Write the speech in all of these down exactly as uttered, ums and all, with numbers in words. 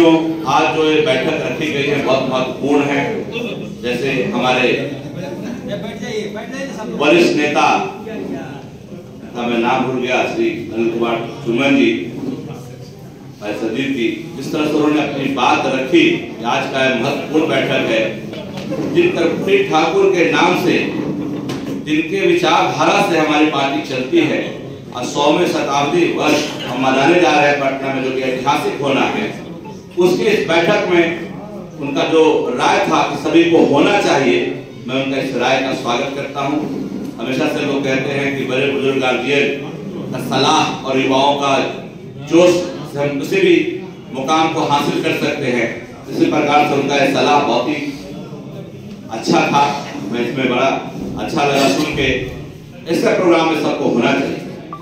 साथियों, आज जो ये बैठक रखी गई है बहुत महत्वपूर्ण है। जैसे हमारे वरिष्ठ नेता, मैं नाम भूल गया, श्री अनिल कुमार चुमन जी सदीप जी, जिस तरह से उन्होंने अपनी बात रखी कि आज का महत्वपूर्ण बैठक है, जिन कर्पूरी ठाकुर के नाम से, जिनके विचारधारा से हमारी पार्टी चलती है और सौवें शताब्दी वर्ष हम मनाने जा रहे हैं पटना में, जो कि ऐतिहासिक होना है, उसके इस बैठक में उनका जो राय था कि सभी को होना चाहिए, मैं उनका इस राय का स्वागत करता हूं। हमेशा से लोग कहते हैं कि बड़े बुजुर्ग गार्जियन का सलाह और युवाओं का जोश से हम किसी भी मुकाम को हासिल कर सकते हैं। इसी प्रकार से उनका यह सलाह बहुत ही अच्छा था, मैं इसमें बड़ा अच्छा लगा सुन के। इसका प्रोग्राम में सबको होना चाहिए।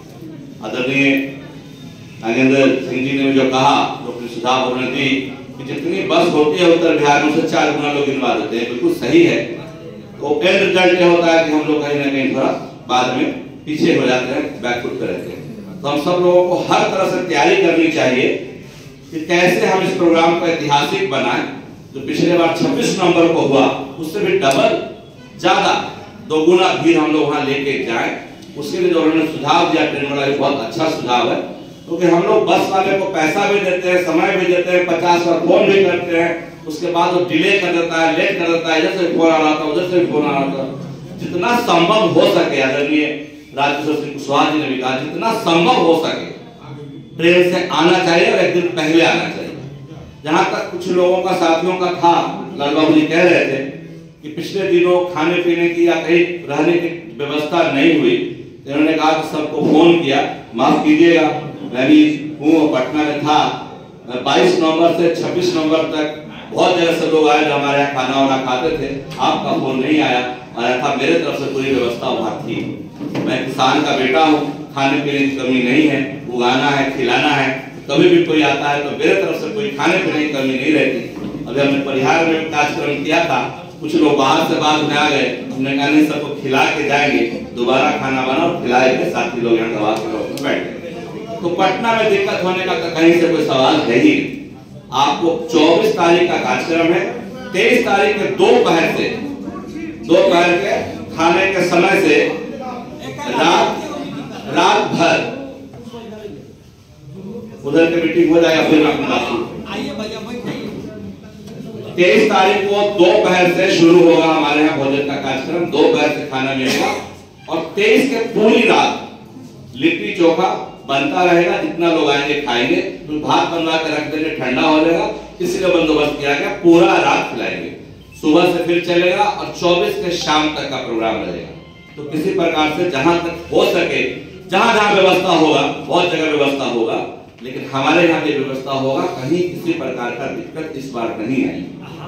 आदरणीय नागेंद्र सिंह जी ने जो कहा, जो अपने सुझाव उन्होंने दी कि जितनी बस होती है उत्तर बिहार में, उससे चार गुना लोग गिनवा देते हैं, बिल्कुल सही है। तो एंड रिजल्ट ये होता है कि हम लोग कहीं ना कहीं थोड़ा बाद में पीछे हो जाते हैं, बैकफुट पे रहते हैं। तो हम सब लोगों को हर तरह से तैयारी करनी चाहिए कि कैसे हम इस प्रोग्राम को ऐतिहासिक बनाएं। जो पिछले बार छब्बीस नवंबर को हुआ, उससे भी डबल ज्यादा दोगुना भीड़ हम लोग वहां लेके जाएं। उसके लिए जो उन्होंने सुझाव दिया ट्रेन वाला, बहुत अच्छा सुझाव है, क्योंकि तो हम लोग बस वाले को पैसा भी देते हैं, समय भी देते हैं, पचास बार फोन भी करते हैं, उसके बाद वो डिले कर देता है, लेट कर देता है, इधर से फोन आ रहा था, उधर से फोन आ रहा था। जितना संभव हो सके, आदरणीय राजकिशोर सिंह कुशवाहा जी ने भी कहा, जितना संभव हो सके ट्रेन से आना चाहिए और एक दिन पहले आना चाहिए। जहां तक कुछ लोगों का, साथियों का था, लाल बाबू जी कह रहे थे कि पिछले दिनों खाने पीने की या कहीं रहने की व्यवस्था नहीं हुई, उन्होंने कहा कि सबको फोन किया, माफ कीजिएगा, मैं भी हूँ, पटना में था, बाईस नवंबर से छब्बीस नवंबर तक बहुत जगह से लोग आए जो हमारे यहाँ खाना वाना खाते थे, आपका फोन नहीं आया, और था मेरे तरफ से पूरी व्यवस्था वहाँ थी। मैं किसान का बेटा हूँ, खाने पीने की कमी नहीं है, उगाना है, खिलाना है, कभी भी कोई आता है तो मेरे तरफ से कोई खाने पीने की कमी नहीं रहती। अभी हमने परिहार में कार्यक्रम किया था, कुछ लोग बाहर से बाद में आ गए, हमने कहा नहीं, सबको खिला के जाएंगे, दोबारा खाना बनाओ, खिलाएंगे, साथी लोग यहाँ दवा के लोग बैठे। तो पटना में दिक्कत होने का कहीं से कोई सवाल है ही। आपको चौबीस तारीख का कार्यक्रम है, तेईस तारीख के दोपहर से दोपहर के खाने के समय से रात रात भर उधर की मीटिंग हो जाएगा, फिर अपनी बात। तेईस तारीख को दोपहर से शुरू होगा हमारे यहाँ भोजन का कार्यक्रम, दोपहर से खाना मिलेगा, और तेईस के पूरी रात लिट्टी चोखा बनता रहेगा। जितना लोग आएंगे खाएंगे, तो भात बनवा के रख देंगे, ठंडा हो जाएगा, इसलिए बंदोबस्त किया गया, पूरा रात खिलाएंगे। सुबह से फिर चलेगा और चौबीस के शाम तक का प्रोग्राम रहेगा। तो किसी प्रकार से जहां तक हो सके, जहां जहां व्यवस्था होगा, बहुत जगह व्यवस्था होगा, लेकिन हमारे यहाँ की व्यवस्था होगा, कहीं किसी प्रकार का दिक्कत इस बार नहीं आई।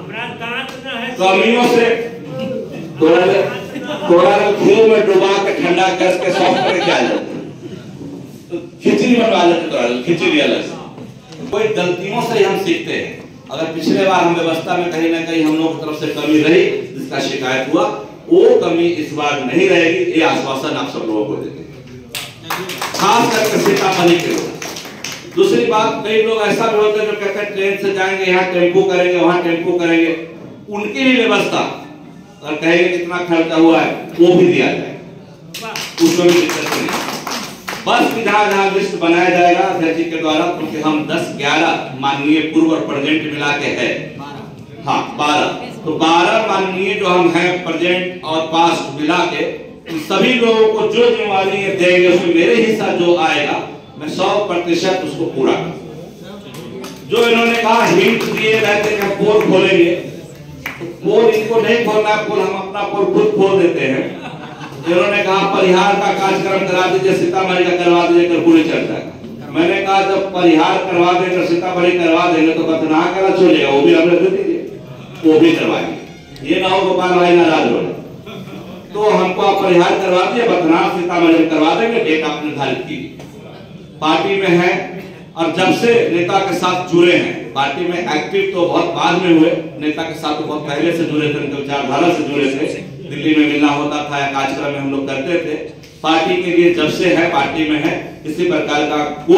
कमियों से थोड़ा थोड़ा घी में डुबा के ठंडा करके सॉफ्ट करके आ जाते हैं, तो खिचड़ी बनवा लेते हैं, खिचड़ी अलग से। कोई गलतियों से हम सीखते हैं। अगर पिछले बार हम व्यवस्था में कहीं ना कहीं हम लोगों की तरफ से कमी रही, जिसका शिकायत हुआ, वो कमी इस बार नहीं रहेगी, ये आश्वासन आप सब लोगों को देते हैं, खास करके सीतामढ़ी के लोग। दूसरी बात, कई लोग ऐसा भी होते हैं जो कहते हैं ट्रेन से जाएंगे, यहाँ टेम्पो करेंगे, वहाँ टेम्पो करेंगे, उनकी भी व्यवस्था और कहेंगे कितना खर्चा हुआ है वो भी दिया जाएगा, उसमें भी दिक्कत नहीं। बस की जहाँ जहाँ लिस्ट बनाया जाएगा अध्यक्ष जी के द्वारा, क्योंकि हम दस ग्यारह माननीय पूर्व और प्रेजेंट मिला के है, हाँ बारह, तो बारह माननीय जो हम हैं प्रेजेंट और पास्ट मिला के, सभी लोगों को जो जिम्मेवारी देंगे उसमें मेरे हिस्सा जो आएगा मैं सौ प्रतिशत उसको पूरा करूं। जो इन्होंने कहा हिंट दिए रहते हैं पोल खोलेंगे, तो पोल इनको नहीं खोलना, पोल हम अपना पोल खुद खोल देते हैं। इन्होंने कहा परिहार का कार्यक्रम करा दीजिए, सीतामढ़ी का करवा दीजिए, कर्पूरी चर्चा का। मैंने कहा जब परिहार करवा देंगे, सीतामढ़ी करवा देंगे, तो बदनाम करा छोड़ेगा, वो भी हमने दे दीजिए, वो भी करवाएंगे। ये ना हो गोपाल भाई नाराज हो, तो हमको आप परिहार करवा दिए, बदनाम सीतामढ़ी करवा देंगे, डेट आप निर्धारित की। पार्टी में है और जब से नेता के साथ जुड़े हैं, पार्टी में एक्टिव तो बहुत बाद में हुए, नेता के साथ तो बहुत पहले से जुड़े थे, उनके विचारधारा से जुड़े थे, दिल्ली में मिलना होता था या कार्यक्रम में हम लोग करते थे। पार्टी के लिए जब से है, पार्टी में है, किसी प्रकार का कोई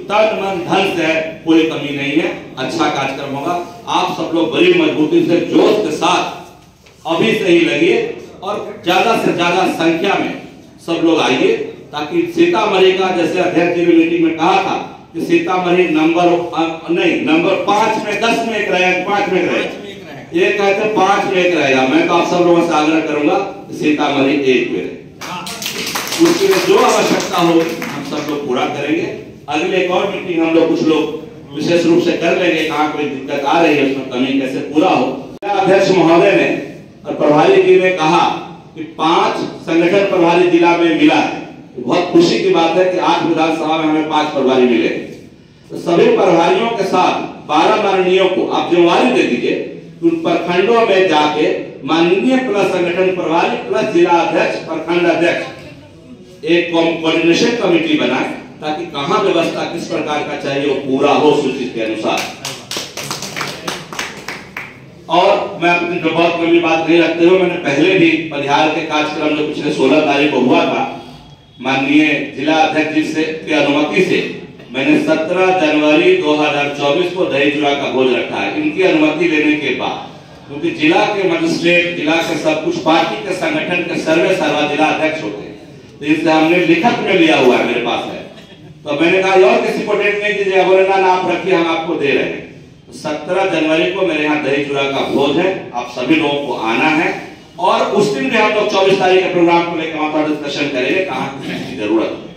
तन मन धन से है, कोई कमी नहीं है। अच्छा कार्यक्रम होगा। आप सब लोग बड़ी मजबूती से जोश के साथ अभी से ही लगिए और ज्यादा से ज्यादा संख्या में सब लोग आइए, ताकि सीतामढ़ी का, जैसे अध्यक्ष जी ने मीटिंग में कहा था कि सीतामढ़ी नंबर नहीं नंबर पांच में दस में एक रहेगा, पांच में रहेगा, ये कहते पांच में एक रहेगा। मैं तो आप सब लोगों से आग्रह करूंगा कि सीतामढ़ी एक में रहे। उसके लिए जो आवश्यकता हो हम सब लोग पूरा करेंगे। अगले एक और मीटिंग हम लोग कुछ लोग विशेष रूप से कर लेंगे, कहाँ कोई दिक्कत आ रही है उसमें कमी कैसे पूरा हो। अध्यक्ष महोदय ने और प्रभारी जी ने कहा कि पांच संगठन प्रभारी जिला में मिला है। बहुत खुशी की बात है कि आठ विधानसभा में हमें पांच प्रभारी मिले। तो सभी प्रभारियों के साथ बारह माननीयों को आप जिम्मेवारी दे दीजिए, उन प्रखंडों में जाके माननीय प्लस संगठन प्रभारी प्लस जिला अध्यक्ष प्रखंड अध्यक्ष एक कोऑर्डिनेशन कमेटी बनाए, ताकि कहां व्यवस्था किस प्रकार का चाहिए वो पूरा हो सूचित के अनुसार। और मैं अपनी जो बहुत लंबी बात नहीं रखते हुए, मैंने पहले भी परिहार के कार्यक्रम जो पिछले सोलह तारीख को हुआ था, माननीय जिला अध्यक्ष जी से की अनुमति से मैंने सत्रह जनवरी दो हज़ार चौबीस को दही चूड़ा का भोज रखा है, इनकी अनुमति लेने के बाद। क्योंकि जिला के मजिस्ट्रेट, जिला के सब कुछ पार्टी के संगठन के सर्वे सर्वा जिला अध्यक्ष होते हैं, तो इससे हमने लिखत में लिया हुआ है, मेरे पास है। तो मैंने कहा और किसी को डेट नहीं दीजिए, बोले ना आप रखिए, हम आपको दे रहे हैं। सत्रह जनवरी को मेरे यहाँ दही चूड़ा का भोज है, आप सभी लोगों को आना है। और उस दिन भी हम लोग चौबीस तारीख के प्रोग्राम को लेकर वहां पर डिस्कशन करेंगे, कहाँ की जरूरत है।